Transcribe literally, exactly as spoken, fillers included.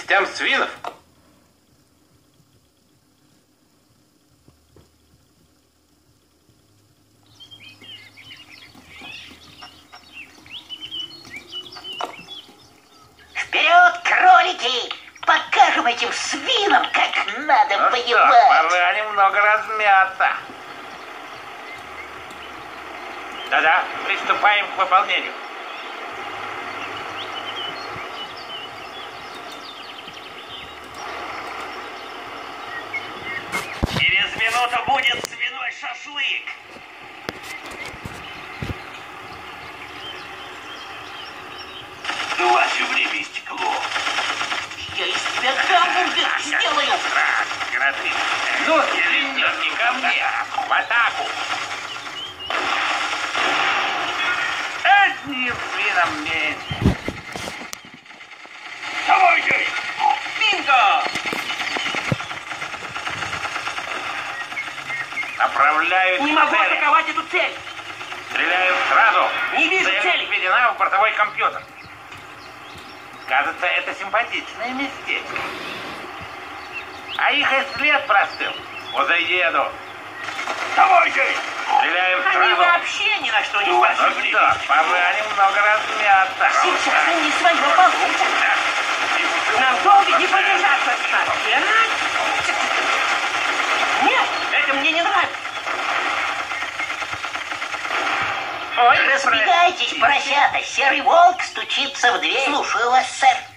частям свинов? Вперед, кролики! Покажем этим свинам, как надо ну воевать. Что, пора немного размяться. Да-да, приступаем к выполнению. Через минуту будет свиной шашлык. Ваше время истекло. Я из тебя гамбургер сделаю. Раз, грады. Ну, свиньи, ко мне. В атаку. Одним свином меньше. Давайте! Бинго! Направляют Не могу цели. атаковать эту цель. Стреляют сразу. Не вижу Цель цели. введена в бортовой компьютер. Кажется, это симпатичное местечко. А их и след простыл. Уже еду. Давайте! Стреляем Они сразу. вообще ни на что не Ну способны. что, пора немного размяться. Сейчас они свое получат. Нам долго не продержаться. Опять? Нет, это мне не нравится. Ой, разбегайтесь, поросята. Серый волк стучится в дверь. Слушаю вас, сэр.